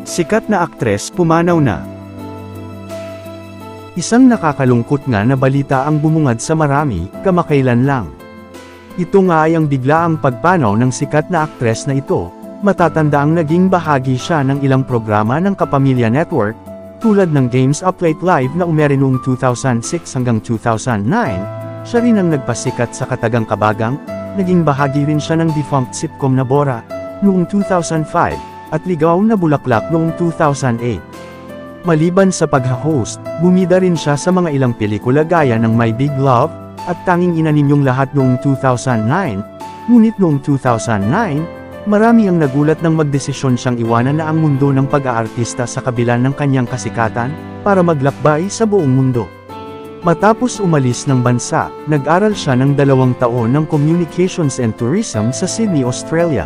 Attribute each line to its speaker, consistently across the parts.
Speaker 1: sikat na aktres pumanaw na. Isang nakakalungkot nga na balita ang bumungad sa marami, kamakailan lang. Ito nga ay ang biglaang pagpanaw ng sikat na aktres na ito. Matatandaang naging bahagi siya ng ilang programa ng Kapamilya Network, tulad ng Games Up Late Live na umere noong 2006 hanggang 2009, siya rin ang nagpasikat sa Katagang Kabagang, naging bahagi rin siya ng defunct sitcom na Bora, noong 2005, at Ligaw na Bulaklak noong 2008. Maliban sa pagha-host, bumida rin siya sa mga ilang pelikula gaya ng My Big Love, at Tanging Ina Ninyong Lahat noong 2009, ngunit noong 2009, marami ang nagulat nang magdesisyon siyang iwanan na ang mundo ng pag-aartista sa kabila ng kanyang kasikatan, para maglakbay sa buong mundo. Matapos umalis ng bansa, nag-aral siya ng 2 taon ng Communications and Tourism sa Sydney, Australia.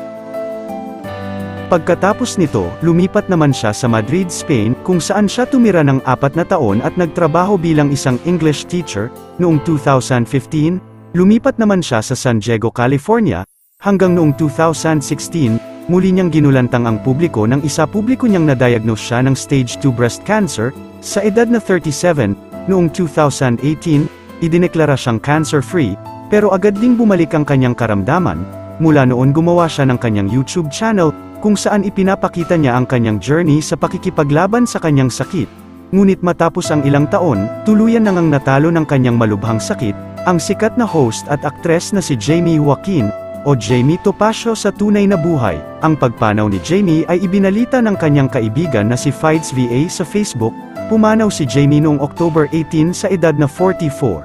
Speaker 1: Pagkatapos nito, lumipat naman siya sa Madrid, Spain, kung saan siya tumira ng 4 na taon at nagtrabaho bilang isang English teacher. Noong 2015, lumipat naman siya sa San Diego, California, hanggang noong 2016, muli niyang ginulantang ang publiko nang publiko niyang na-diagnose siya ng stage 2 breast cancer, sa edad na 37, noong 2018, idineklara siyang cancer-free, pero agad ding bumalik ang kanyang karamdaman. Mula noon gumawa siya ng kanyang YouTube channel, kung saan ipinapakita niya ang kanyang journey sa pakikipaglaban sa kanyang sakit. Ngunit matapos ang ilang taon, tuluyan nang natalo ng kanyang malubhang sakit, ang sikat na host at aktres na si Jamie Joaquin, o Jamie Topacio sa tunay na buhay. Ang pagpanaw ni Jamie ay ibinalita ng kanyang kaibigan na si Fides VA sa Facebook. Pumanaw si Jamie noong October 18 sa edad na 44.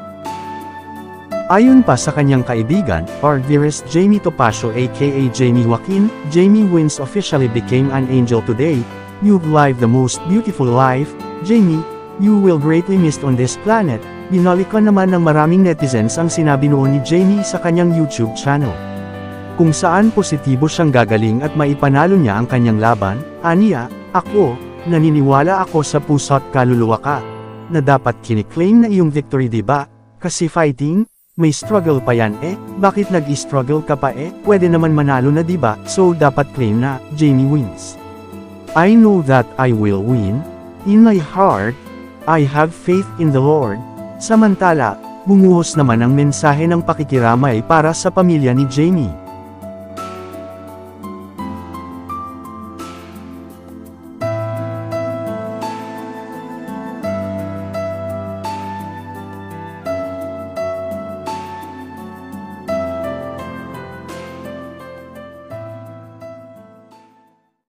Speaker 1: Ayon pa sa kanyang kaibigan, our dearest Jamie Topacio aka Jamie Joaquin, Jamie Wins officially became an angel today. You've lived the most beautiful life, Jamie. You will greatly missed on this planet. Binalikan naman ng maraming netizens ang sinabi noon ni Jamie sa kanyang YouTube channel, kung saan positibo siyang gagaling at maipanalo niya ang kanyang laban. Aniya, ako, naniniwala ako sa puso't kaluluwa ka, na dapat kiniklaim na iyong victory, diba? Kasi fighting, may struggle pa yan bakit nag-struggle ka pa pwede naman manalo na, diba? So dapat claim na, Jamie wins. I know that I will win. In my heart, I have faith in the Lord. Samantala, bumuhos naman ang mensahe ng pakikiramay para sa pamilya ni Jamie.